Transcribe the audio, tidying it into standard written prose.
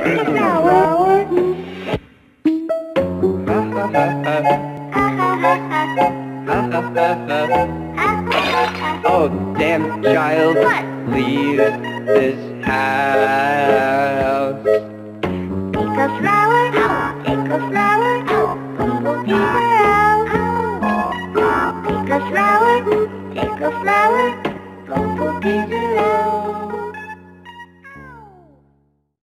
Oh, damn child, leave this house. Take a flower, take a flower, Bumble teaser out. Take a flower, Bumble teaser